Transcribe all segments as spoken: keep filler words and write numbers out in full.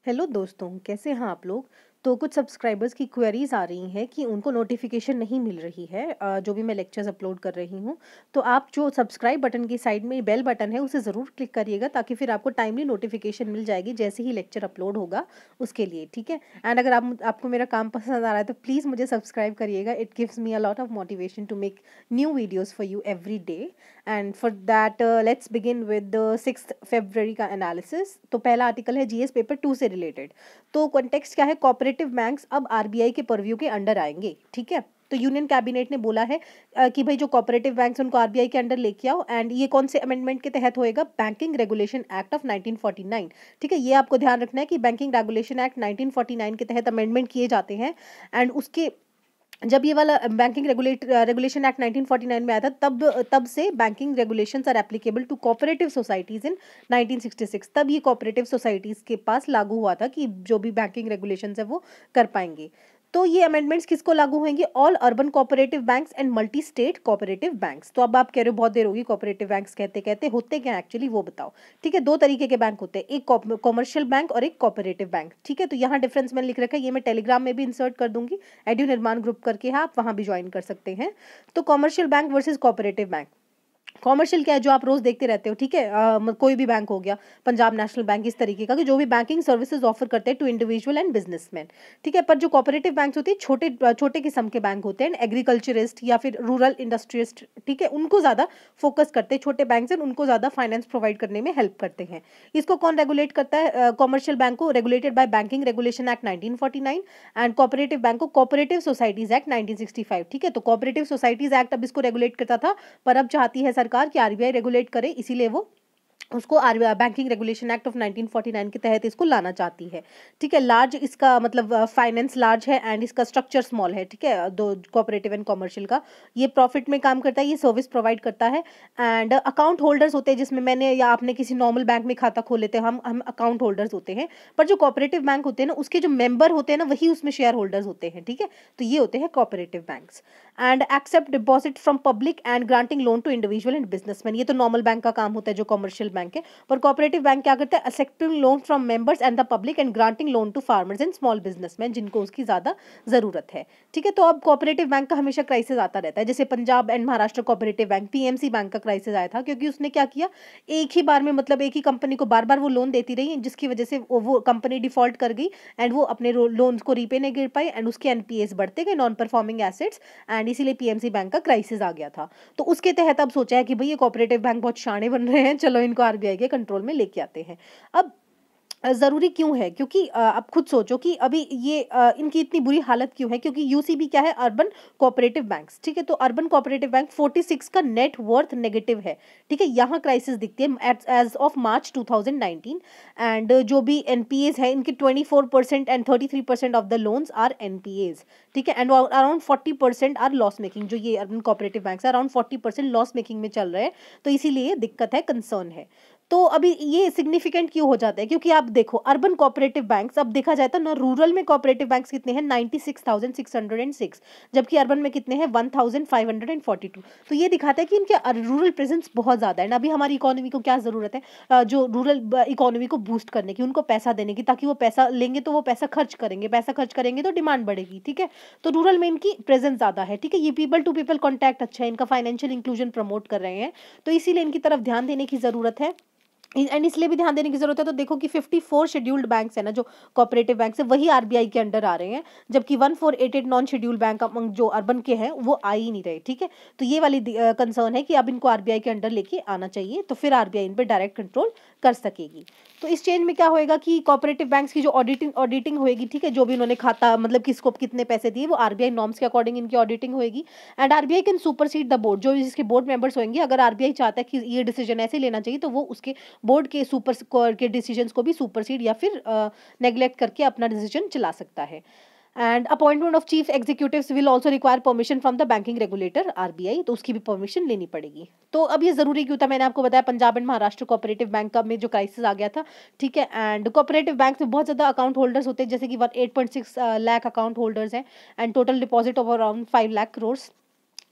Hello दोस्तों, कैसे हैं आप लोग। तो कुछ सब्सक्राइबर्स की क्वेरीज आ रही हैं कि उनको नोटिफिकेशन नहीं मिल रही है अ, जो भी मैं लेक्चर्स अपलोड कर रही हूँ। तो आप जो सब्सक्राइब बटन की साइड में बेल बटन है उसे ज़रूर क्लिक करिएगा, ताकि फिर आपको टाइमली नोटिफिकेशन मिल जाएगी जैसे ही लेक्चर अपलोड होगा उसके लिए, ठीक है। एंड अगर आप आपको मेरा काम पसंद आ रहा है तो प्लीज़ मुझे सब्सक्राइब करिएगा। It gives me a lot of motivation to make new videos for you every day. And for that let's begin with the six February का एनालिसिस। तो पहला आर्टिकल है जीएस पेपर टू से related. तो context क्या है, cooperative banks अब RBI के परव्यू के अंडर आएंगे, ठीक है। तो यूनियन कैबिनेट ने बोला है अ, कि भाई जो कोऑपरेटिव बैंक्स उनको आरबीआई के अंडर लेके आओ। एंड ये कौन से अमेंडमेंट के तहत होएगा, banking regulation act of nineteen forty nine, ठीक है। ये आपको ध्यान रखना है कि banking regulation act nineteen forty nine के तहत अमेंडमेंट किए जाते हैं। एंड उसके जब ये वाला banking regulate regulation act nineteen forty nine में आया था, तब तब से banking regulations are applicable to cooperative societies in nineteen sixty six. तब ये कोऑपरेटिव सोसाइटीज के पास लागू हुआ था कि जो भी बैंकिंग रेगुलेशंस है वो कर पाएंगे। तो ये अमेंडमेंट्स किसको लागू होंगे, all urban cooperative banks and multi state cooperative banks. तो अब आप कह रहे हो बहुत देर होगी कोऑपरेटिव बैंक्स कहते कहते, होते क्या एक्चुअली वो बताओ, ठीक है। दो तरीके के बैंक होते हैं, एक कॉमर्शियल बैंक और एक कोऑपरेटिव बैंक, ठीक है। तो यहाँ डिफरेंस मैंने लिख रखा है, ये मैं टेलीग्राम में भी इंसर्ट कर दूंगी, एड्यू निर्माण ग्रुप करके है, आप वहाँ भी ज्वाइन कर सकते हैं। तो commercial bank versus cooperative bank. Commercial क्या है, जो आप रोज देखते रहते हो, ठीक है। अ, म- कोई भी बैंक हो गया, पंजाब नेशनल बैंक, इस तरीके का कि जो भी बैंकिंग सर्विसेज ऑफर करते हैं टू इंडिविजुअल एंड बिजनेसमैन, ठीक है। पर जो कोऑपरेटिव बैंक्स होती है, छोटे अ, छोटे किस्म के बैंक होते हैं, एग्रीकल्चरिस्ट या फिर रूरल इंडस्ट्रियस्ट, ठीक है, उनको ज्यादा फोकस करते हैं। छोटे बैंक हैं उनको ज्यादा फाइनेंस प्रोवाइड करने में हेल्प करते हैं। इसको कौन रेगुलेट करता है, कॉमर्शियल बैंक को regulated by banking regulation act nineteen forty nine. And cooperative bank को cooperative societies act nineteen sixty five, ठीक है। तो कोऑपरेटिव सोसाइटीज एक्ट अब इसको रेगुलेट करता था, पर अब चाहती है सरकार कि आरबीआई रेगुलेट करे, इसीलिए वो उसको RBI banking regulation act of nineteen forty nine के तहत इसको लाना चाहती है, ठीक है। लार्ज इसका मतलब फाइनेंस लार्ज है एंड इसका स्ट्रक्चर स्मॉल है, ठीक है। दो कोऑपरेटिव एंड कॉमर्शियल का ये प्रॉफिट में काम करता है, ये सर्विस प्रोवाइड करता है। एंड अकाउंट होल्डर्स होते हैं, जिसमें मैंने या आपने किसी नॉर्मल बैंक में खाता खोल लेते हैं, हम हम अकाउंट होल्डर्स होते हैं। पर जो कोऑपरेटिव बैंक होते हैं ना, उसके जो मेंबर होते हैं ना, वही उसमें शेयर होल्डर्स होते हैं, ठीक है। तो ये होते हैं cooperative banks. And accept deposit from public and granting loan to individual and businessman. ये तो नॉर्मल बैंक का काम होता है जो कॉमर्शियल बैंक है। पर कोऑपरेटिव बैंक क्या करता है, accepting loan from members and the public and granting loan to farmers and small businessman, जिनको उसकी ज्यादा जरूरत है, ठीक है। तो अब कोऑपरेटिव बैंक का हमेशा क्राइसिस आता रहता है, जैसे Punjab and Maharashtra cooperative bank, PMC bank का क्राइसिस आया था, क्योंकि उसने क्या किया, एक ही बार में मतलब एक ही कंपनी को बार बार वो लोन देती रही, जिसकी वजह से वो, वो कंपनी डिफॉल्ट कर गई एंड वो अपने लोन को रीपे नहीं कर पाई एंड उसके एनपीएस बढ़ते गए, नॉन परफॉर्मिंग एसेट्स। एंड इसीलिए पीएमसी बैंक का क्राइसिस आ गया था। तो उसके तहत अब सोचा है कि भाई ये कोऑपरेटिव बैंक बहुत शाणे बन रहे हैं, चलो इनको आरबीआई के कंट्रोल में लेके आते हैं। अब अ, ज़रूरी क्यों है, क्योंकि अ, आप खुद सोचो कि अभी ये अ, इनकी इतनी बुरी हालत क्यों है, क्योंकि यूसीबी क्या है, अर्बन कोऑपरेटिव बैंक्स, ठीक है। तो urban cooperative bank forty six का नेट वर्थ नेगेटिव है, ठीक है। यहाँ क्राइसिस दिखती है as of March two thousand nineteen. And जो भी एनपीएज है इनके twenty four percent and thirty three percent of the loans are NPAs, ठीक है। And around forty percent are loss making, जो ये urban cooperative banks around forty percent loss making में चल रहे हैं। तो इसीलिए दिक्कत है, कंसर्न है। तो अभी ये सिग्निफिकेंट क्यों हो जाता है, क्योंकि आप देखो अर्बन कोऑपरेटिव बैंक्स, अब देखा जाए तो ना रूरल में कोऑपरेटिव बैंक्स कितने हैं, ninety six thousand six hundred six, जबकि अर्बन में कितने हैं, one thousand five hundred forty two. तो ये दिखाता है कि इनके रूरल प्रेजेंस बहुत ज़्यादा है ना। अभी हमारी इकोनॉमी को क्या ज़रूरत है, अ, जो रूरल इकोनॉमी को बूस्ट करने की, उनको पैसा देने की, ताकि वो पैसा लेंगे तो वो पैसा खर्च करेंगे, पैसा खर्च करेंगे तो डिमांड बढ़ेगी, ठीक है। तो रूरल में इनकी प्रेजेंस ज़्यादा है, ठीक है। ये पीपल टू पीपल कॉन्टैक्ट अच्छा है, इनका फाइनेंशियल इंक्लूजन प्रमोट कर रहे हैं, तो इसीलिए इनकी तरफ ध्यान देने की ज़रूरत है। एंड इसलिए भी ध्यान देने की जरूरत है। तो देखो कि फिफ्टी फोर शेड्यूल्ड बैंक्स है ना, जो कोऑपरेटिव बैंक्स है, वही आरबीआई के अंडर आ रहे हैं, जबकि one four eight eight non scheduled bank among जो अर्बन के हैं वो आ ही नहीं रहे, ठीक है। तो ये वाली कंसर्न है कि अब इनको आरबीआई के अंडर लेके आना चाहिए, तो फिर आरबीआई इन पर डायरेक्ट कंट्रोल कर सकेगी। तो इस चेंज में क्या होएगा कि कोऑपरेटिव बैंक्स की जो ऑडिटिंग ऑडिटिंग होएगी, ठीक है, जो भी उन्होंने खाता मतलब किसको कितने पैसे दिए, वो आरबीआई नॉर्म्स के अकॉर्डिंग इनकी ऑडिटिंग होएगी। And RBI can supersede the board, जो इसके बोर्ड मेंबर्स होंगे, अगर आरबीआई चाहता है कि ये डिसीजन ऐसे लेना चाहिए, तो वो उसके बोर्ड के सुपर के डिसीजंस को भी सुपरसीड या फिर नेग्लेक्ट करके अपना डिसीजन चला सकता है। And appointment of chief executives will also require permission from the banking regulator RBI, तो उसकी भी परमिशन लेनी पड़ेगी। तो अब ये जरूरी क्यों था, मैंने आपको बताया Punjab and Maharashtra cooperative bank का में जो क्राइसिस आ गया था, ठीक है। एंड कोऑपरेटिव बैंक में बहुत ज्यादा अकाउंट होल्डर्स होते हैं, जैसे कि eight point six lakh account holders हैं and total deposit of around five lakh crore.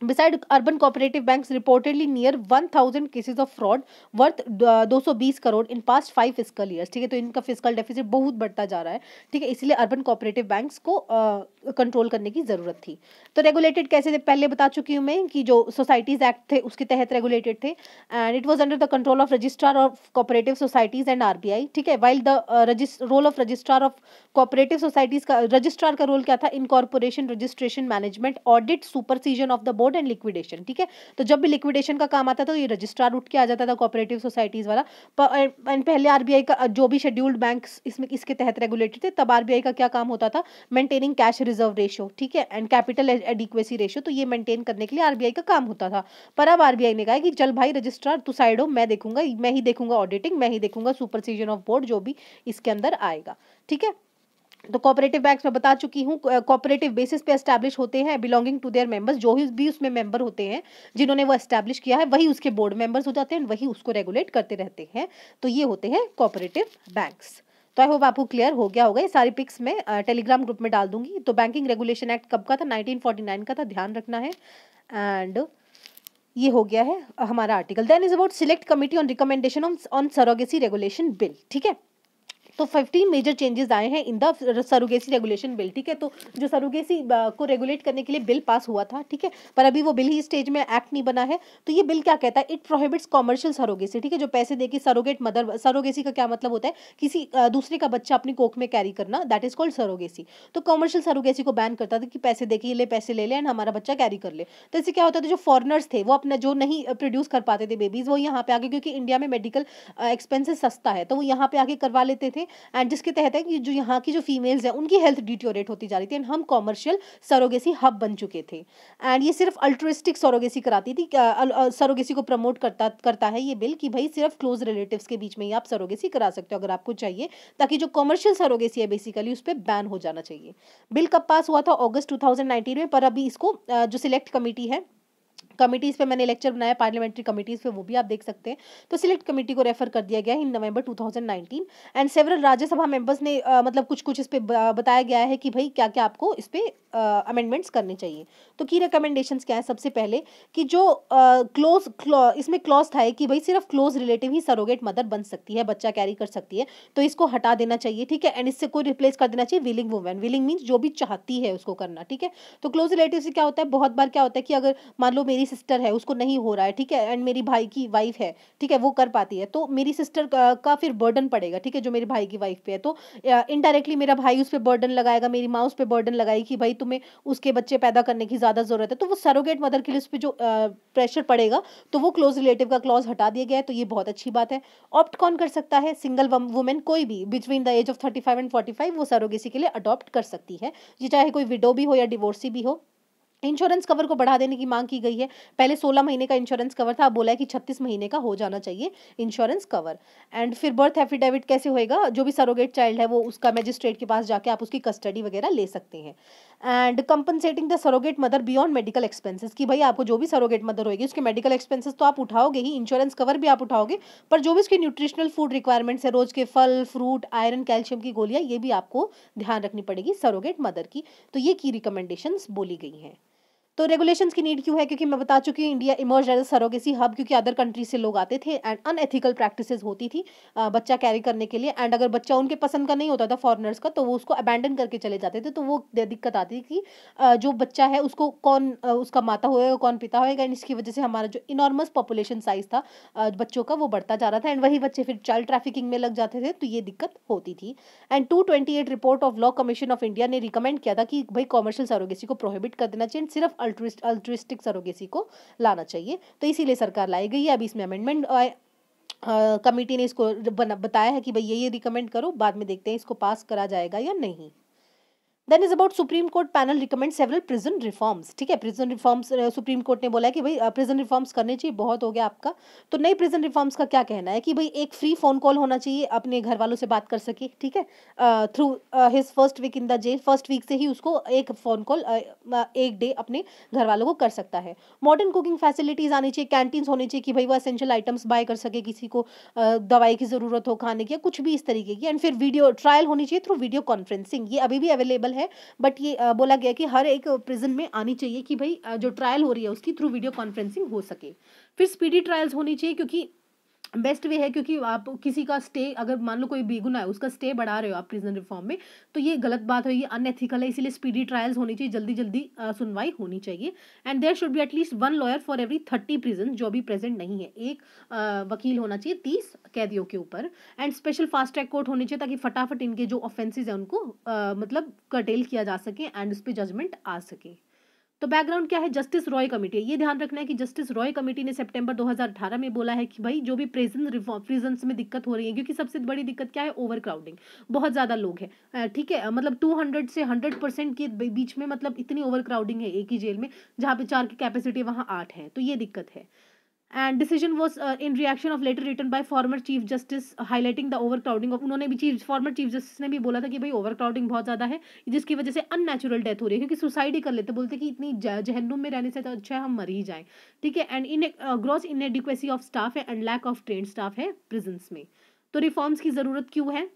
Beside, urban cooperative banks reportedly near one thousand cases of fraud worth दो सौ बीस crore in past five fiscal years. ठीक है, तो इनका फिजिकल डेफिसिट बहुत बढ़ता जा रहा है. ठीक है, इसलिए अर्बन कोऑपरेटिव बैंक्स को कंट्रोल uh, करने की जरूरत थी. तो रेगुलेटेड कैसे थे पहले बता चुकी हूँ मैं कि जो सोसाइटीज एक्ट थे उसके तहत रेगुलेटेड थे, and it was under the control of registrar of cooperative societies and RBI. ठीक है, while the role of registrar of cooperative societies का, रजिस्ट्रार का रोल क्या था? Incorporation, registration, management, audit, supersession of the board and liquidation. ठीक है, तो जब भी लिक्विडेशन का काम आता था तो ये रजिस्ट्रार उठ के आ जाता था कोऑपरेटिव सोसाइटीज वाला. एंड पहले आरबीआई का जो भी शेड्यूल्ड बैंक्स इसमें इसके तहत रेगुलेटेड थे, तब आरबीआई का क्या काम होता था? Maintaining cash reserve ratio. ठीक है, एंड कैपिटल एडिक्वेसी रेशियो. तो ये मेंटेन करने के लिए आरबीआई का काम होता था. पर अब आरबीआई ने कहा कि चल भाई रजिस्ट्रार तू साइड हो, मैं देखूंगा, मैं ही देखूंगा ऑडिटिंग, मैं ही देखूंगा सुपरसीजन ऑफ बोर्ड, जो भी इसके अंदर आएगा. ठीक है, तो कोऑपरेटिव बैंक्स में बता चुकी हूँ कोऑपरेटिव बेसिस पे एस्टैब्लिश होते हैं, बिलोंगिंग टू देयर मेंबर्स. जो भी उसमें मेंबर होते हैं जिन्होंने वो एस्टैब्लिश किया है वही उसके बोर्ड मेंबर्स हो जाते हैं, वही उसको रेगुलेट करते रहते हैं. तो ये होते हैं कोऑपरेटिव बैंक्स. तो आई होप आपको क्लियर हो गया होगा. ये सारी पिक्स में टेलीग्राम ग्रुप में डाल दूंगी. तो बैंकिंग रेगुलेशन एक्ट कब का था? नाइनटीन फोर्टी नाइन का था, ध्यान रखना है. एंड ये हो गया है हमारा article. Then is about select committee on recommendation on surrogacy regulation bill. ठीक है, तो फिफ्टीन मेजर चेंजेस आए हैं in the surrogacy regulation bill. ठीक है, तो जो सरोगेसी को रेगुलेट करने के लिए बिल पास हुआ था, ठीक है, पर अभी वो बिल ही स्टेज में, एक्ट नहीं बना है. तो ये बिल क्या कहता है? It prohibits commercial surrogacy. ठीक है, जो पैसे देके सरोगेट मदर, सरोगेसी का क्या मतलब होता है? किसी दूसरे का बच्चा अपनी कोख में कैरी करना, दैट इज कॉल्ड सरोगेसी. तो कॉमर्शियल सरोगेसी को बैन करता था कि पैसे देके ले, पैसे ले ले एंड हमारा बच्चा कैरी कर ले. तो इससे क्या होता था? जो फॉरनर्स थे वो अपना जो नहीं प्रोड्यूस कर पाते थे बेबीज, वो यहाँ पे आके, क्योंकि इंडिया में मेडिकल एक्सपेंसेस सस्ता है, तो वो यहाँ पे आके करवा लेते थे. एंड जिसके तहत है कि जो यहाँ की जो फीमेल्स हैं उनकी हेल्थ डिटोरेट होती जा रही थी, एंड हम कॉमर्शियल सरोगेसी हब बन चुके थे. एंड ये सिर्फ अल्ट्रिस्टिक सरोगेसी कराती थी, सरोगेसी को प्रमोट करता करता है ये बिल कि भाई सिर्फ क्लोज रिलेटिव्स के बीच में ही आप सरोगेसी करा सकते हो अगर आपको चाहिए, ताकि जो कॉमर्शियल सरोगेसी है बेसिकली उस पर बैन हो जाना चाहिए. बिल कब पास हुआ था? अगस्त टू थाउजेंड नाइनटीन में. पर अभी इसको जो सिलेक्ट कमिटी है, कमिटीज़ पे मैंने लेक्चर बनाया पार्लियामेंट्री कमिटीज़ पे, वो भी आप देख सकते हैं. तो सिलेक्ट कमेटी को रेफर कर दिया गया है in November two thousand nineteen. And several Rajya Sabha members ने uh, मतलब कुछ कुछ इस पे बताया गया है कि भाई क्या क्या आपको इस पे अमेंडमेंट्स uh, करने चाहिए. तो की रिकमेंडेशंस क्या है? सबसे पहले कि जो क्लोज uh, इसमें क्लॉज था कि भाई सिर्फ क्लोज रिलेटिव ही सरोगेट मदर बन सकती है, बच्चा कैरी कर सकती है, तो इसको हटा देना चाहिए. ठीक है, एंड इससे कोई रिप्लेस कर देना चाहिए विलिंग वुमेन. विलिंग मीन्स जो भी चाहती है उसको करना. ठीक है, तो क्लोज रिलेटिव से क्या होता है? बहुत बार क्या होता है कि अगर मान लो मेरी सिस्टर है, उसको नहीं हो रहा है, ठीक है, एंड मेरी भाई की वाइफ है, ठीक है, वो कर पाती है, तो मेरी सिस्टर का, का फिर बर्डन पड़ेगा. ठीक है, जो मेरे भाई की वाइफ पे है, तो इनडायरेक्टली मेरा भाई उस पर बर्डन लगाएगा, मेरी माँ उस पर बर्डन लगाएगी कि भाई तुम्हें उसके बच्चे पैदा करने की ज्यादा जरूरत है. तो वो सरोगेट मदर के लिए उस पर जो प्रेशर पड़ेगा, तो वो क्लोज रिलेटिव का क्लॉज हटा दिया गया है. तो ये बहुत अच्छी बात है. ऑप्ट कौन कर सकता है? सिंगल वुमेन, कोई भी between the age of thirty five and forty five वो सरोगेसी के लिए अडॉप्ट कर सकती है, ये चाहे कोई विडो भी हो या डिवोर्सी भी हो. इंश्योरेंस कवर को बढ़ा देने की मांग की गई है. पहले सोलह महीने का इंश्योरेंस कवर था, अब बोला है कि छत्तीस महीने का हो जाना चाहिए इंश्योरेंस कवर. एंड फिर बर्थ एफिडेविट कैसे होएगा? जो भी सरोगेट चाइल्ड है वो उसका मैजिस्ट्रेट के पास जाके आप उसकी कस्टडी वगैरह ले सकते हैं. And compensating the surrogate mother beyond medical expenses, कि भाई आपको जो भी सरोगेट मदर होगी उसके मेडिकल एक्सपेंसेस तो आप उठाओगे ही, इंश्योरेंस कवर भी आप उठाओगे, पर जो भी उसकी न्यूट्रिशनल फूड रिक्वायरमेंट्स है, रोज के फल फ्रूट, आयरन कैल्शियम की गोलियां, ये भी आपको ध्यान रखनी पड़ेगी सरोगेट मदर की. तो ये की रिकमेंडेशंस बोली गई हैं. तो रेगुलेशंस की नीड क्यों है? क्योंकि मैं बता चुकी हूँ India emerge as surrogacy hub, क्योंकि अदर कंट्रीज से लोग आते थे एंड अनएथिकल प्रैक्टिसेस होती थी आ, बच्चा कैरी करने के लिए. एंड अगर बच्चा उनके पसंद का नहीं होता था फॉरेनर्स का, तो वो उसको अबैंडन करके चले जाते थे. तो वो दिक्कत आती थी कि आ, जो बच्चा है उसको कौन आ, उसका माता होएगा, कौन पिता होएगा. एंड इसकी वजह से हमारा जो इनॉर्मस पॉपुलेशन साइज था आ, बच्चों का, वो बढ़ता जा रहा था, एंड वही बच्चे फिर चाइल्ड ट्रैफिकिंग में लग जाते थे. तो ये दिक्कत होती थी. And two twenty eight report of law commission of India ने रिकमेंड किया था कि भाई कॉमर्शियल सरोगेसी को प्रोहिबिट कर देना चाहिए, सिर्फ अल्ट्रिस्ट अल्ट्रिस्ट सरोगेसी को लाना चाहिए. तो इसीलिए सरकार लाई गई है. अभी इसमें अमेंडमेंट कमेटी ने इसको बताया है कि भाई ये ये रिकमेंड करो, बाद में देखते हैं इसको पास करा जाएगा या नहीं. Then is about supreme court panel recommend several prison reforms. ठीक है, प्रिजन रिफॉर्म्स सुप्रीम कोर्ट ने बोला है कि भाई प्रिजन रिफॉर्म्स करने चाहिए, बहुत हो गया आपका. तो नई प्रिजन रिफॉर्म्स का क्या कहना है कि भाई एक फ्री फोन कॉल होना चाहिए, अपने घर वालों से बात कर सके. ठीक है, through his first week in the jail, first week से ही उसको एक फोन कॉल एक डे अपने घर वालों को कर सकता है. मॉडर्न कुकिंग फैसिलिटीज आनी चाहिए, कैंटीन्स होनी चाहिए कि भाई वो एसेंशियल आइटम्स बाय कर सके, किसी को uh, दवाई की जरूरत हो खाने की या कुछ भी इस तरीके की. एंड फिर वीडियो ट्रायल होनी चाहिए थ्रू वीडियो कॉन्फ्रेंसिंग, ये अभी भी अवेलेबल है, बट ये अ, बोला गया कि हर एक प्रिजन में आनी चाहिए कि भाई अ, जो ट्रायल हो रही है उसकी थ्रू वीडियो कॉन्फ्रेंसिंग हो सके। फिर स्पीडी ट्रायल्स होनी चाहिए, क्योंकि बेस्ट वे है, क्योंकि आप किसी का स्टे, अगर मान लो कोई बेगुनाह है उसका स्टे बढ़ा रहे हो आप प्रिजन रिफॉर्म में, तो ये गलत बात है, ये अनएथिकल है। इसीलिए स्पीडी ट्रायल्स होनी चाहिए, जल्दी जल्दी अ, सुनवाई होनी चाहिए। And there should be at least one lawyer for every thirty prison जो अभी प्रेजेंट नहीं है। एक अ, वकील होना चाहिए तीस कैदियों के ऊपर। And special fast track court होनी चाहिए, ताकि फटाफट इनके जो ऑफेंसेज है उनको अ, मतलब कर्टेल किया जा सके एंड उस पर जजमेंट आ सके। तो बैकग्राउंड क्या है, जस्टिस रॉय कमेटी है। ये ध्यान रखना है कि जस्टिस रॉय कमेटी ने सितंबर दो हज़ार अठारह में बोला है कि भाई जो भी प्रिजन रिफॉर्म प्रिजन्स में दिक्कत हो रही है, क्योंकि सबसे बड़ी दिक्कत क्या है, ओवर क्राउडिंग, बहुत ज़्यादा लोग हैं, अ, ठीक है, अ, मतलब टू हंड्रेड से हंड्रेड परसेंट के बी- बीच में, मतलब इतनी ओवर क्राउडिंग है एक ही जेल में, जहाँ पे चार की कैपेसिटी है वहाँ आठ है, तो ये दिक्कत है। And decision was in reaction of letter written by former chief justice highlighting the overcrowding of, उन्होंने भी चीफ फॉर्मर चीफ जस्टिस ने भी बोला था कि भाई ओवर क्राउडिंग बहुत ज्यादा है, जिसकी वजह से अननेचुरल डेथ हो रही है, क्योंकि सुसाइड ही कर लेते, बोलते कि इतनी ज- जहन्नुम में रहने से तो अच्छा है हम मर ही जाएं, ठीक है। And in gross inadequacy of staff है and lack of train staff है प्रिजन्स में। तो रिफॉर्म्स की जरूरत क्यों है?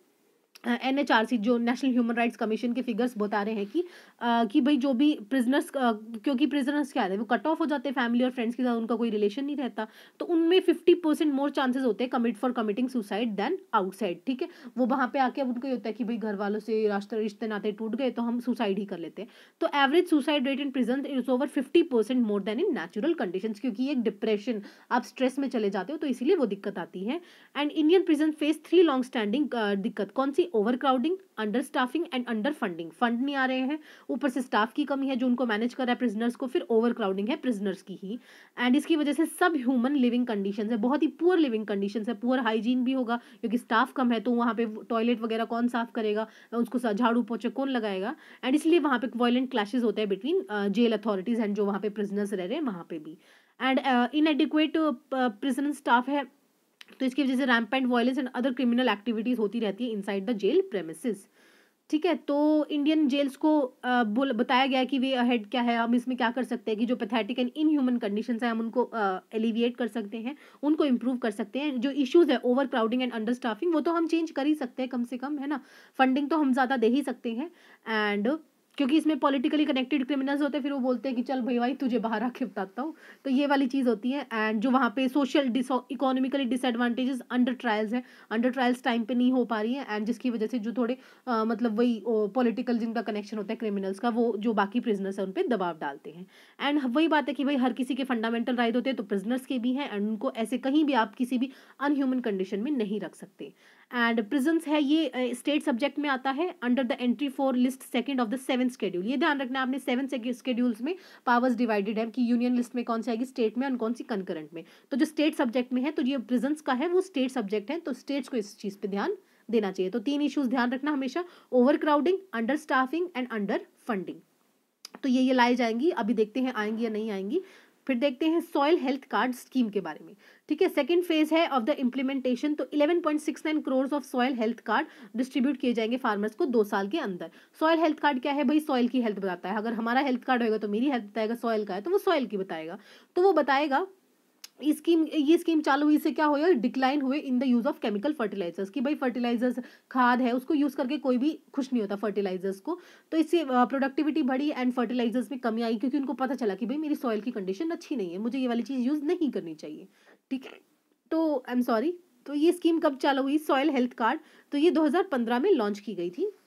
एन एच आर सी जो नेशनल ह्यूमन राइट्स कमीशन के फिगर्स बता रहे हैं कि अ, कि भाई जो भी प्रिजनर्स, क्योंकि प्रिजनर्स क्या है वो कट ऑफ हो जाते हैं फैमिली और फ्रेंड्स के साथ, उनका कोई रिलेशन नहीं रहता, तो उनमें फिफ्टी परसेंट मोर चांसेस होते हैं commit for committing suicide than outside, ठीक है। वो वहाँ पे आके अब उनको ये होता है कि भाई घर वालों से रास्ते रिश्ते नाते टूट गए तो हम सुसाइड ही कर लेते हैं। तो average suicide rate in prison is over fifty percent more than in natural condition, क्योंकि एक डिप्रेशन, आप स्ट्रेस में चले जाते हो, तो इसीलिए वो दिक्कत आती है। And Indian prison face three long standing दिक्कत, कौन सी? Overcrowding, understaffing and underfunding, fund नहीं आ रहे हैं, ऊपर से स्टाफ की कमी है जो उनको मैनेज कर रहा है प्रिजनर्स को, फिर ओवर क्राउडिंग है प्रिजनर्स की ही। एंड इसकी वजह से सब ह्यूमन लिविंग कंडीशंस है, बहुत ही पुअर लिविंग कंडीशंस है, पुअर हाइजीन भी होगा, क्योंकि स्टाफ कम है, तो वहाँ पे टॉयलेट वगैरह कौन साफ करेगा, उसको सा- झाड़ू पोछे कौन लगाएगा। एंड इसलिए वहाँ पे वायलेंट क्लैशेस होते हैं बिटवीन जेल अथॉरिटीज एंड जो वहाँ पे प्रिजनर्स रह रहे हैं वहाँ पे भी। एंड इनएडिक्वेट प्रिजन स्टाफ है, तो इसकी वजह से rampant violence and other criminal activities होती रहती है इनसाइड द जेल प्रेमिसेस, ठीक है। तो इंडियन जेल्स को अ, बोल बताया गया कि वे अहेड क्या है, हम इसमें क्या कर सकते हैं कि जो पैथेटिक एंड इनह्यूमन कंडीशंस है हम उनको एलिविएट कर सकते हैं, उनको इम्प्रूव कर सकते हैं। जो इश्यूज है overcrowding and understaffing, वो तो हम चेंज कर ही सकते हैं कम से कम, है ना। फंडिंग तो हम ज़्यादा दे ही सकते हैं। एंड क्योंकि इसमें पॉलिटिकली कनेक्टेड क्रिमिनल्स होते हैं, फिर वो बोलते हैं कि चल भाई भाई तुझे बाहर आके बताता हूँ, तो ये वाली चीज़ होती है। एंड जो वहाँ पे social economically disadvantages undertrials है, अंडर ट्रायल्स टाइम पे नहीं हो पा रही है, एंड जिसकी वजह से जो थोड़े अ, मतलब वही पॉलिटिकल जिनका कनेक्शन होता है क्रिमिनल्स का, वो जो बाकी प्रिजनर्स है उन पर दबाव डालते हैं। एंड वही बात है कि भाई हर किसी के फंडामेंटल राइट होते हैं, तो प्रिजनर्स के भी हैं, एंड उनको ऐसे कहीं भी आप किसी भी अनह्यूमन कंडीशन में नहीं रख सकते। एंड प्रिजन्स है ये स्टेट सब्जेक्ट में आता है under the entry four list second of the seven schedule. ये ध्यान रखना है आपने, सेवन शेड्यूल्स में पावर्स डिवाइडेड है कि यूनियन लिस्ट में कौन सी आएगी, स्टेट में, और कौन सी कंकरेंट में। तो जो स्टेट सब्जेक्ट में है, तो ये प्रिजन्स का है वो स्टेट सब्जेक्ट है, तो स्टेट्स को इस चीज़ पे ध्यान देना चाहिए। तो तीन इश्यूज ध्यान रखना हमेशा, overcrowding, understaffing and underfunding. तो ये ये लाई जाएंगी, अभी देखते हैं आएंगी या नहीं आएंगी। फिर देखते हैं सॉइल हेल्थ कार्ड स्कीम के बारे में, ठीक है। सेकंड फेज है ऑफ द इम्प्लीमेंटेशन, तो eleven point six nine crore of soil health card distribute किए जाएंगे फार्मर्स को दो साल के अंदर। सॉइल हेल्थ कार्ड क्या है भाई? सॉइल की हेल्थ बताता है, अगर हमारा हेल्थ कार्ड होगा तो मेरी हेल्थ बताएगा, सॉइल का है तो वो सॉइल की बताएगा। तो वो बताएगा ये स्कीम ये स्कीम चालू हुई से क्या हुआ, डिक्लाइन हुए in the use of chemical fertilisers, कि भाई फर्टिलाइजर्स खाद है उसको यूज करके कोई भी खुश नहीं होता फर्टिलाइजर्स को, तो इससे प्रोडक्टिविटी बढ़ी एंड फर्टिलाइजर्स में कमी आई, क्योंकि उनको पता चला कि भाई मेरी सॉइल की कंडीशन अच्छी नहीं है, मुझे ये वाली चीज यूज नहीं करनी चाहिए, ठीक है। तो आई एम सॉरी, तो ये स्कीम कब चालू हुई, सॉइल हेल्थ कार्ड? तो ये दो हज़ार पंद्रह में लॉन्च की गई थी।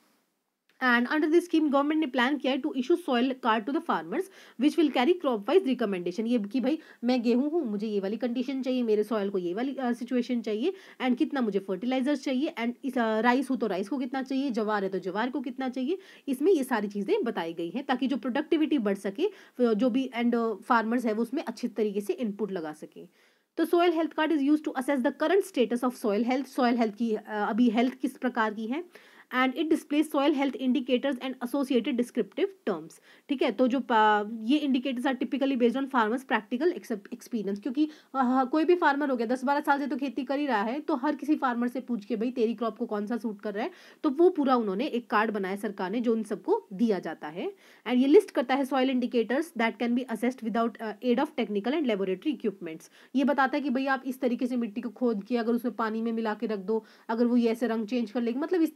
And under this scheme government ने प्लान किया है to issue soil card to the farmers which will carry crop wise recommendation, ये कि भाई मैं गेहूं हूँ, मुझे ये वाली कंडीशन चाहिए, मेरे सॉइल को ये वाली सिचुएशन uh, चाहिए, एंड कितना मुझे फर्टिलाइजर्स चाहिए, एंड इस राइस हो तो राइस को कितना चाहिए, जवार है तो जवार को कितना चाहिए, इसमें ये सारी चीज़ें बताई गई हैं ताकि जो प्रोडक्टिविटी बढ़ सके, जो भी एंड फार्मर्स है वो उसमें अच्छी तरीके से इनपुट लगा सके। तो soil health card is use to assess the current status of soil health, soil health की uh, अभी हेल्थ किस प्रकार की है, and it displays soil health indicators and associated descriptive terms, ठीक है। तो जो ये indicators are typically based on farmers practical experience, क्योंकि uh, कोई भी फार्मर हो गया दस बारह साल से तो खेती कर ही रहा है, तो हर किसी फार्मर से पूछ के भाई तेरी क्रॉप को कौन सा सूट कर रहा है, तो वो पूरा उन्होंने एक कार्ड बनाया सरकार ने जो उन सबको दिया जाता है। एंड ये लिस्ट करता है soil indicators that can be assessed without aid of technical and laboratory equipments, ये बताता है कि भाई आप इस तरीके से मिट्टी को खोद के अगर उसमें पानी में मिला के रख दो, अगर वो ये ऐसे रंग चेंज कर लेगी, मतलब इस तरीके की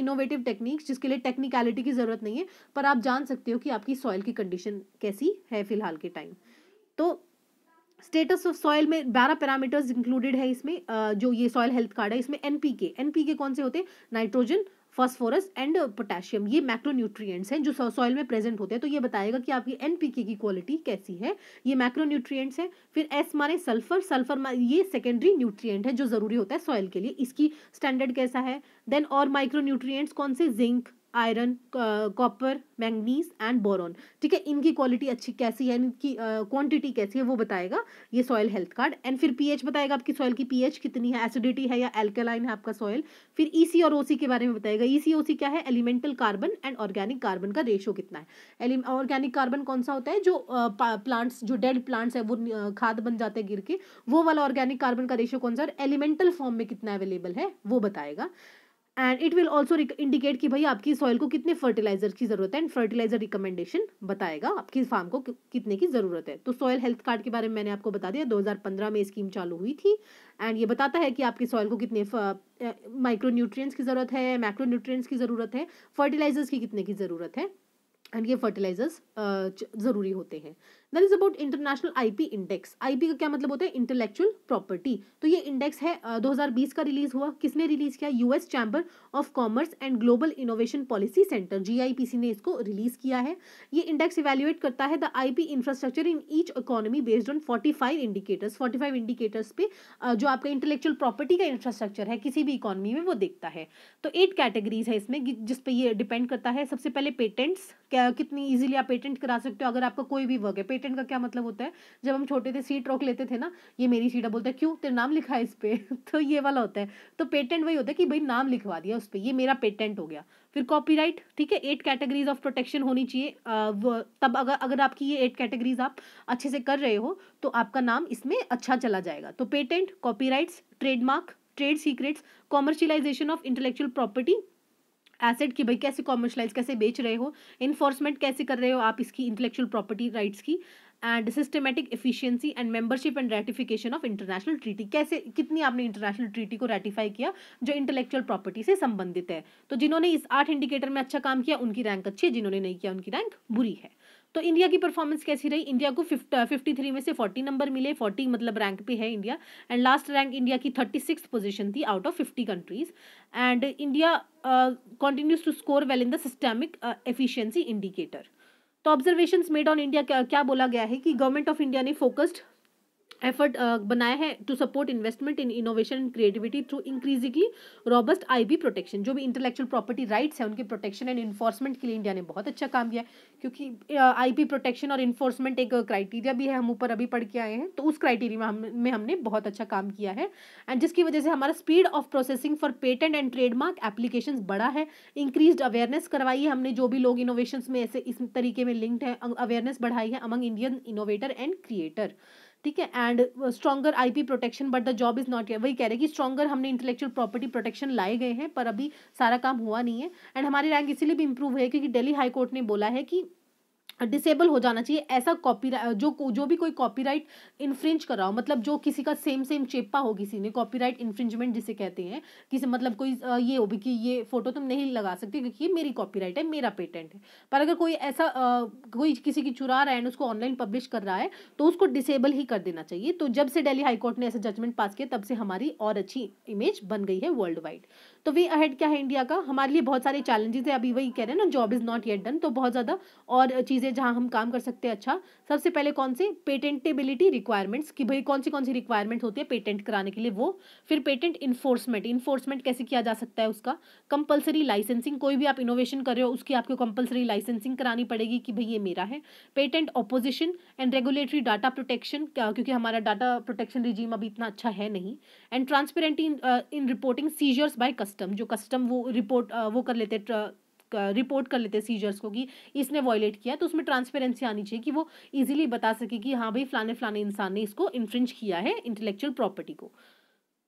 इनोवेटिव टेक्निक्स जिसके लिए टेक्निकलिटी की ज़रूरत नहीं है, पर आप जान सकते हो कि आपकी सॉइल की कंडीशन कैसी है फिलहाल के टाइम। तो स्टेटस ऑफ सॉइल में बारह पैरामीटर्स इंक्लूडेड है इसमें। अ, जो ये सॉइल हेल्थ कार्ड है इसमें एनपीके एनपीके कौन से होते हैं, नाइट्रोजन, फास्फोरस एंड पोटेशियम, ये मैक्रोन्यूट्रिएंट्स हैं जो सॉइल में प्रेजेंट होते हैं। तो ये बताएगा कि आपकी एनपीके की क्वालिटी कैसी है, ये मैक्रोन्यूट्रिएंट्स है। फिर एस माने सल्फर, सल्फर मा, ये सेकेंडरी न्यूट्रिएंट है जो जरूरी होता है सॉइल के लिए, इसकी स्टैंडर्ड कैसा है। देन और माइक्रोन्यूट्रिएंट्स कौन से, zinc, iron, copper, manganese and boron, ठीक है, इनकी क्वालिटी अच्छी कैसी है, इनकी क्वांटिटी uh, कैसी है वो बताएगा ये सॉइल हेल्थ कार्ड। एंड फिर पीएच बताएगा आपकी सॉइल की पीएच कितनी है, एसिडिटी है या एल्कलाइन है आपका सॉइल। फिर ईसी और ओसी के बारे में बताएगा, ईसी ओसी क्या है, elemental carbon and organic carbon का रेशियो कितना है। ऑर्गेनिक कार्बन कौन सा होता है, जो प्लांट्स uh, जो डेड प्लांट्स है वो uh, खाद बन जाते हैं गिर के, वो वाला ऑर्गेनिक कार्बन का रेशियो कौन सा, एलिमेंटल फॉर्म में कितना अवेलेबल है वो बताएगा। And it will also indicate कि भाई आपकी सॉइल को कितने फर्टिलाइजर की जरूरत है, एंड फर्टिलाइजर रिकमेंडेशन बताएगा आपकी फार्म को कितने की जरूरत है। तो सॉइल हेल्थ कार्ड के बारे में मैंने आपको बता दिया, दो हज़ार पंद्रह में स्कीम चालू हुई थी। एंड ये बताता है कि आपकी सॉइल को कितने माइक्रोन्यूट्रिएंट्स की जरूरत है, मैक्रोन्यूट्रिएंट्स की जरूरत है, फर्टिलाइजर्स की कितने की जरूरत है, एंड ये फर्टिलाइजर्स जरूरी होते हैं। That is about international IP index. IP का क्या मतलब होता है, इंटेलेक्चुअल प्रॉपर्टी। तो ये इंडेक्स है uh, दो हज़ार बीस का रिलीज हुआ, किसने रिलीज किया, US chamber of commerce and global innovation policy centre, GIPC ने इसको रिलीज किया है। ये इंडेक्स इवेल्युएट करता है the IP infrastructure in each economy based on पैंतालीस इंडिकेटर्स, पैंतालीस इंडिकेटर्स पे uh, जो आपका इंटेलेक्चुअल प्रॉपर्टी का इंफ्रास्ट्रक्चर है किसी भी इकोनॉमी में वो देखता है। तो एट कैटेगरीज है इसमें जिस पे ये डिपेंड करता है। सबसे पहले पेटेंट्स, क्या कितनी इजीली आप पेटेंट करा सकते हो अगर आपका कोई भी वर्क है। पेटेंट का क्या मतलब होता है, जब हम छोटे थे सीट रोक लेते थे ना, ये मेरी सीट है, बोलते हैं क्यों, तेरा नाम लिखा है इस पे तो ये वाला होता है। तो पेटेंट वही होता है कि भाई नाम लिखवा दिया उस पे, ये मेरा पेटेंट हो गया। फिर कॉपीराइट, ठीक है, एट कैटेगरीज ऑफ प्रोटेक्शन होनी चाहिए। आ, तब अगर अगर आपकी ये एट कैटेगरीज आप अच्छे से कर रहे हो तो आपका नाम इसमें अच्छा चला जाएगा। तो patent, copyrights, trademark, trade secrets, commercialisation of intellectual property, asset की भाई कैसे कॉमर्शलाइज कैसे बेच रहे हो, इन्फोर्समेंट कैसे कर रहे हो आप इसकी इंटेलेक्चुअल प्रॉपर्टी राइट्स की, and systematic efficiency and membership and ratification of international treaty, कैसे कितनी आपने इंटरनेशनल ट्रीटी को रेटिफाई किया जो इंटेलेक्चुअल प्रॉपर्टी से संबंधित है। तो जिन्होंने इस आठ इंडिकेटर में अच्छा काम किया उनकी रैंक अच्छी है, जिन्होंने नहीं किया उनकी रैंक बुरी है। तो इंडिया की परफॉर्मेंस कैसी रही, इंडिया को फिफ्टी थ्री में से फोर्टी नंबर मिले, फोर्टी मतलब रैंक पे है India, and last rank India की थर्टी सिक्स पोजीशन थी out of fifty countries. And India continues to score well in the systemic efficiency indicator. तो ऑब्जर्वेशंस मेड ऑन इंडिया क्या क्या बोला गया है कि गवर्नमेंट ऑफ इंडिया ने फोकस्ड एफर्ट बनाया है to support investment in innovation and creativity through increasingly robust IP protection. जो भी इंटेलेक्चुअल प्रॉपर्टी राइट्स है उनके प्रोटेक्शन एंड इन्फोर्समेंट के लिए इंडिया ने बहुत अच्छा काम किया है, क्योंकि आईपी प्रोटेक्शन और इन्फोर्समेंट एक क्राइटेरिया भी है, हम ऊपर अभी पढ़ के आए हैं। तो उस क्राइटेरिया में, हम, में हमने बहुत अच्छा काम किया है, एंड जिसकी वजह से हमारा speed of processing for patent and trademark application बढ़ा है। इंक्रीज्ड अवेयरनेस करवाई है हमने, जो भी लोग इनोवेशन में ऐसे इस तरीके में लिंक्ड है, अवेयरनेस बढ़ाई है among Indian innovator and creator, ठीक है। And stronger IP protection but the job is not, वही कह रहे हैं कि स्ट्रॉन्गर हमने इंटेलेक्चुअल प्रॉपर्टी प्रोटेक्शन लाए गए हैं पर अभी सारा काम हुआ नहीं है। एंड हमारी रैंक इसीलिए भी इंप्रूव हुई है क्योंकि दिल्ली हाई कोर्ट ने बोला है कि डिसेबल हो जाना चाहिए ऐसा कॉपीराइट, जो जो भी कोई कॉपीराइट इन्फ्रिंज कर रहा हो, मतलब जो किसी का सेम सेम चेपा हो किसी ने, कॉपीराइट इन्फ्रिंजमेंट जिसे कहते हैं, किसी मतलब कोई ये हो भी कि ये फोटो तुम नहीं लगा सकते क्योंकि ये मेरी कॉपीराइट है, मेरा पेटेंट है। पर अगर कोई ऐसा आ, कोई किसी की चुरा रहा है एंड उसको ऑनलाइन पब्लिश कर रहा है तो उसको डिसेबल ही कर देना चाहिए। तो जब से दिल्ली हाई कोर्ट ने ऐसा जजमेंट पास किया तब से हमारी और अच्छी इमेज बन गई है वर्ल्ड वाइड। तो वे अहेड क्या है इंडिया का, हमारे लिए बहुत सारे चैलेंजेस है, अभी वही कह रहे हैं ना, job is not yet done. तो बहुत ज़्यादा और चीज़ें जहाँ हम काम कर सकते हैं। अच्छा, सबसे पहले कौन से, पेटेंटेबिलिटी रिक्वायरमेंट्स, कि भाई कौन सी कौन सी रिक्वायरमेंट होती है पेटेंट कराने के लिए वो। फिर पेटेंट इन्फोर्समेंट, इन्फोर्समेट कैसे किया जा सकता है उसका। कंपलसरी लाइसेंसिंग, कोई भी आप इनोवेशन कर रहे हो उसकी आपको कंपलसरी लाइसेंसिंग करानी पड़ेगी कि भाई ये मेरा है। Patent opposition and regulatory data protection, क्योंकि हमारा डाटा प्रोटेक्शन रिजीम अभी इतना अच्छा है नहीं। And transparency in reporting seizures by custom, जो कस्टम वो रिपोर्ट वो कर लेते रिपोर्ट कर लेते हैं सीजर्स को कि इसने वॉयलेट किया, तो उसमें ट्रांसपेरेंसी आनी चाहिए कि वो इजीली बता सके कि हाँ भाई फलाने फलाने इंसान ने इसको इन्फ्रिंज किया है इंटेलेक्चुअल प्रॉपर्टी को।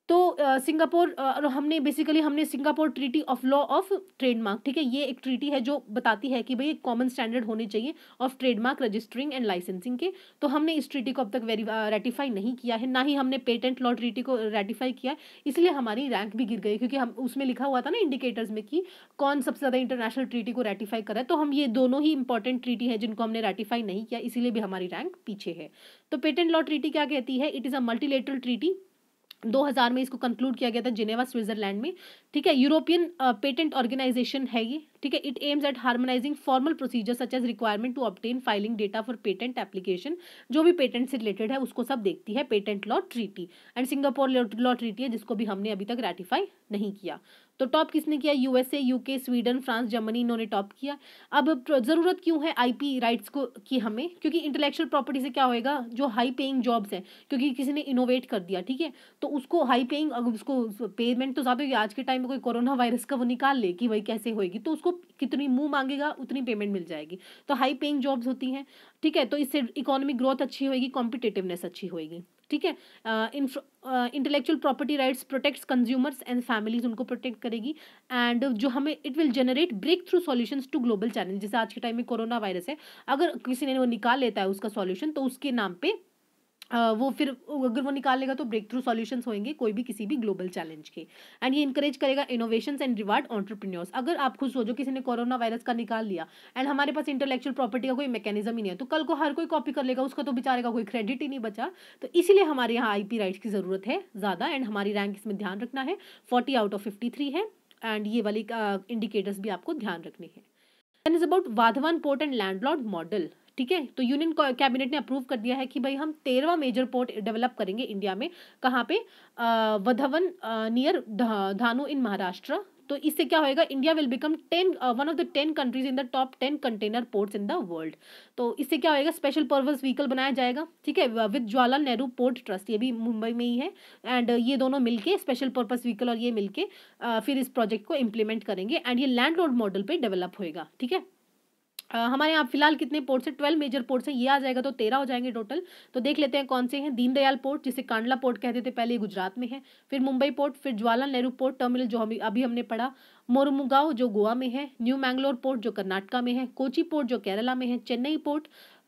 तो अ, सिंगापुर अ, और हमने बेसिकली हमने Singapore treaty of law of trademark, ठीक है, ये एक ट्रीटी है जो बताती है कि भाई एक कॉमन स्टैंडर्ड होने चाहिए of trademark registering and licensing के। तो हमने इस ट्रीटी को अब तक वेरी रेटिफाई नहीं किया है, ना ही हमने पेटेंट लॉ ट्रीटी को रेटिफाई किया है, इसलिए हमारी रैंक भी गिर गई, क्योंकि हम उसमें लिखा हुआ था ना इंडिकेटर्स में कि कौन सबसे ज़्यादा इंटरनेशनल ट्रीटी को रेटिफाई कर रहा है, तो हम ये दोनों ही इंपॉर्टेंट ट्रीटी है जिनको हमने रेटिफाई नहीं किया, इसीलिए भी हमारी रैंक पीछे है। तो पेटेंट लॉ ट्रीटी क्या कहती है? It is a multilateral treaty, दो हज़ार में इसको कंक्लूड किया गया था जिनेवा स्विट्जरलैंड में, ठीक है। यूरोपियन पेटेंट ऑर्गेनाइजेशन है ये, ठीक है। It aims at harmonising formal procedure such as requirement to obtain filing data for patent application, जो भी पेटेंट से रिलेटेड है उसको सब देखती है patent law treaty. And Singapore law treaty है जिसको भी हमने अभी तक रेटिफाई नहीं किया। तो टॉप किसने किया? USA, UK, Sweden, France, Germany, इन्होंने टॉप किया। अब ज़रूरत क्यों है आईपी राइट्स को की हमें? क्योंकि इंटेलेक्चुअल प्रॉपर्टी से क्या होएगा, जो हाई पेइंग जॉब्स हैं, क्योंकि किसी ने इनोवेट कर दिया, ठीक है, तो उसको हाई पेइंग, अगर उसको पेमेंट तो ज़्यादा होगी, आज के टाइम में कोई कोरोना वायरस का वो निकाल ले कि भाई कैसे होएगी, तो उसको कितनी मुंह मांगेगा उतनी पेमेंट मिल जाएगी। तो हाई पेइंग जॉब्स होती हैं, ठीक है, तो इससे इकोनॉमिक ग्रोथ अच्छी होएगी, कॉम्पिटिटिवनेस अच्छी होएगी, ठीक है। Intellectual property rights protects consumers and families, उनको प्रोटेक्ट करेगी। एंड जो हमें it will generate breakthrough solutions to global challenge, जैसे आज के टाइम में कोरोना वायरस है, अगर किसी ने वो निकाल लेता है उसका सॉल्यूशन, तो उसके नाम पे Uh, वो फिर अगर वो निकाल लेगा तो ब्रेक थ्रू सॉल्यूशंस होंगे कोई भी किसी भी ग्लोबल चैलेंज के। एंड ये इंकरेज करेगा इनोवेशंस एंड रिवार्ड एंटरप्रेन्योर्स। अगर आप खुद सोचो किसी ने कोरोना वायरस का निकाल लिया एंड हमारे पास इंटेलेक्चुअल प्रॉपर्टी का कोई मैकेनिज्म ही नहीं है, तो कल को हर कोई कॉपी कर लेगा, उसका तो बेचारे का कोई क्रेडिट ही नहीं बचा। तो इसीलिए हमारे यहाँ आईपी राइट्स की जरूरत है ज़्यादा, एंड हमारी रैंक इसमें ध्यान रखना है forty out of fifty three है। एंड ये वाली इंडिकेटर्स भी आपको ध्यान रखने हैं। Then is about Vadhavan port and landlord model, ठीक है। तो यूनियन कैबिनेट ने अप्रूव कर दिया है कि भाई हम तेरहवां मेजर पोर्ट डेवलप करेंगे इंडिया में, कहाँ पे? Vadhavan near Dahanu in Maharashtra. तो इससे क्या होएगा, India will become ten one of the ten countries in the top ten container ports in the world. तो इससे क्या होएगा, स्पेशल पर्पस व्हीकल बनाया जाएगा, ठीक है, with Jawaharlal Nehru port trust, ये भी मुंबई में ही है। एंड ये दोनों मिलके, स्पेशल पर्पस व्हीकल और ये मिलके uh, फिर इस प्रोजेक्ट को इम्प्लीमेंट करेंगे, एंड ये लैंडलॉर्ड मॉडल पे डेवलप होएगा, ठीक है। Uh, हमारे यहाँ फिलहाल कितने पोर्ट्स है? ट्वेल्व मेजर पोर्ट्स है, ये आ जाएगा तो तेरह हो जाएंगे टोटल। तो देख लेते हैं कौन से हैं। दीनदयाल पोर्ट, जिसे कांडला पोर्ट कहते थे पहले, गुजरात में है। फिर मुंबई पोर्ट, फिर जवाहरलाल नेहरू पोर्ट टर्मिनल जो हम अभी हमने पढ़ा, मोरमुगांव जो गोवा में है, न्यू मैंगलोर पोर्ट जो कर्नाटका में है, कोची पोर्ट जो केरला में है, चेन्नई पोर्ट,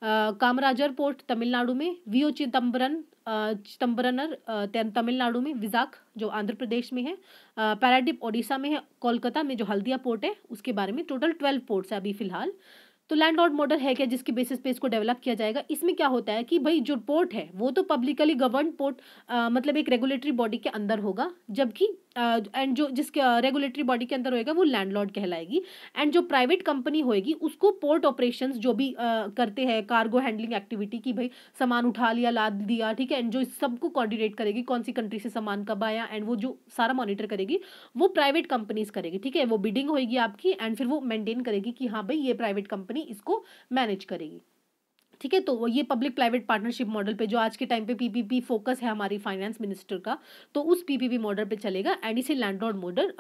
कामराजर पोर्ट तमिलनाडु में, वीओ चिदम्बरम चिदम्बरनर तमिलनाडु में, विजाख जो आंध्र प्रदेश में है, पैराडीप ओडिशा में है, कोलकाता में जो हल्दिया पोर्ट है उसके बारे में। टोटल ट्वेल्व पोर्ट्स है अभी फिलहाल। तो लैंडलॉर्ड मॉडल है क्या, जिसके बेसिस पे इसको डेवलप किया जाएगा? इसमें क्या होता है कि भाई जो पोर्ट है वो तो पब्लिकली गवर्न पोर्ट, मतलब एक रेगुलेटरी बॉडी के अंदर होगा, जबकि एंड जो जिसके रेगुलेटरी बॉडी के अंदर होएगा वो लैंडलॉर्ड कहलाएगी। एंड जो प्राइवेट कंपनी होएगी उसको पोर्ट ऑपरेशंस जो भी uh, करते हैं, कार्गो हैंडलिंग एक्टिविटी की, भाई सामान उठा लिया, लाद दिया, ठीक है, एंड जो इस सबको कोऑर्डिनेट करेगी, कौन सी कंट्री से सामान कब आया, एंड वो जो सारा मॉनिटर करेगी वो प्राइवेट कंपनीज करेगी, ठीक है। वो बिडिंग होएगी आपकी, एंड फिर वो मेंटेन करेगी कि हाँ भाई ये प्राइवेट कंपनी इसको मैनेज करेगी, ठीक है। तो ये पब्लिक प्राइवेट पार्टनरशिप मॉडल पे, जो आज के टाइम पे पीपीपी फोकस है हमारी फाइनेंस मिनिस्टर का, तो उस पीपीपी मॉडल पे चलेगा। एंड इसे लैंडलॉर्ड मॉडल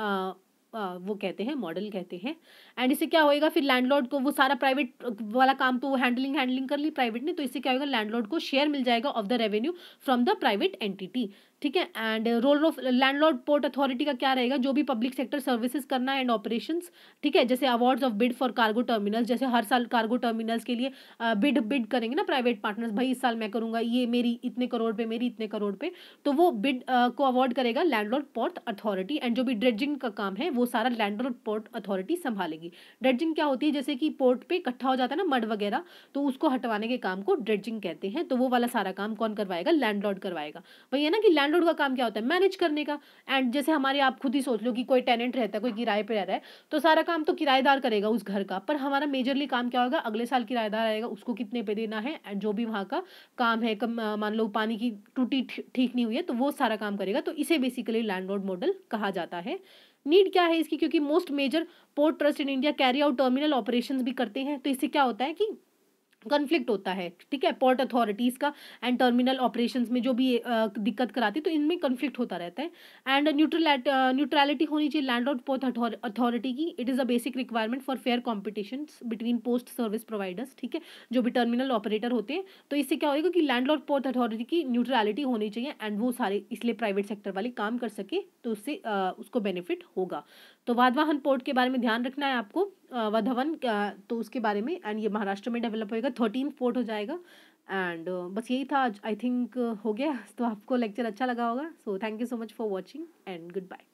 वो कहते हैं, मॉडल कहते हैं। एंड इससे क्या होएगा, फिर लैंडलॉर्ड को वो सारा प्राइवेट वाला काम तो हैंडलिंग हैंडलिंग कर ली प्राइवेट ने, तो इससे क्या होगा, लैंडलॉर्ड को शेयर मिल जाएगा of the revenue from the private entity, ठीक है। And role of landlord port authority का क्या रहेगा, जो भी पब्लिक सेक्टर सर्विसेज करना एंड ऑपरेशंस, ठीक है, जैसे awards of bid for cargo terminals, जैसे हर साल कार्गो टर्मिनल्स के लिए बिड बिड करेंगे ना प्राइवेट पार्टनर्स, भाई इस साल मैं करूंगा, ये मेरी इतने करोड़ पे, मेरी इतने करोड़ पे, तो वो बिड को अवार्ड करेगा लैंडलॉर्ड पोर्ट अथॉरिटी। एंड जो भी ड्रेजिंग का काम है वो सारा लैंडलॉर्ड पोर्ट अथॉरिटी संभालेगी। ड्रेजिंग क्या होती है, जैसे कि पोर्ट पे इकट्ठा हो जाता है ना मड वगैरह, तो उसको हटवाने के काम को ड्रेजिंग कहते हैं। तो वो वाला सारा काम कौन करवाएगा, लैंडलॉर्ड करवाएगा। वही है ना कि लैंडलॉर्ड का काम क्या होता है, मैनेज करने का। एंड जैसे हमारे, आप खुद ही सोच लो कि कोई टेनेंट रहता है, कोई किराए पे रह रहा है, तो सारा काम तो किराएदार करेगा उस घर का, पर हमारा मेजरली काम क्या होगा, अगले साल किराएदार आएगा, उसको कितने पे देना है, एंड जो भी वहाँ का काम है, मान लो पानी की टूटी ठीक नहीं हुई है, तो वो सारा काम करेगा। तो इसे बेसिकली लैंडलॉर्ड मॉडल कहा जाता है। नीड क्या है इसकी, क्योंकि most major port trust in India carry out terminal operations भी करते हैं, तो इससे क्या होता है कि कन्फ्लिक्ट होता है, ठीक है, पोर्ट अथॉरिटीज़ का एंड टर्मिनल ऑपरेशंस में जो भी अ, दिक्कत कराती है, तो इनमें कन्फ्लिक्ट होता रहता है। एंड न्यूट्रलैट न्यूट्रलिटी होनी चाहिए लैंडलॉर्ड पोर्ट अथॉरिटी की। It is a basic requirement for fair competition between post service providers, ठीक है, जो भी टर्मिनल ऑपरेटर होते हैं। तो इससे क्या होगा कि लैंडलॉर्ड पोर्ट अथॉरिटी की न्यूट्रलिटी होनी चाहिए एंड वो सारे इसलिए प्राइवेट सेक्टर वाले काम कर सके, तो उससे अ, उसको बेनिफिट होगा। तो वाधवाहन पोर्ट के बारे में ध्यान रखना है आपको, अ, वाधवन अ, तो उसके बारे में, एंड ये महाराष्ट्र में डेवलप होएगा, थर्टीन पोर्ट हो जाएगा। एंड बस यही था आज, आई थिंक हो गया। तो आपको लेक्चर अच्छा लगा होगा। So thank you so much for watching and good bye.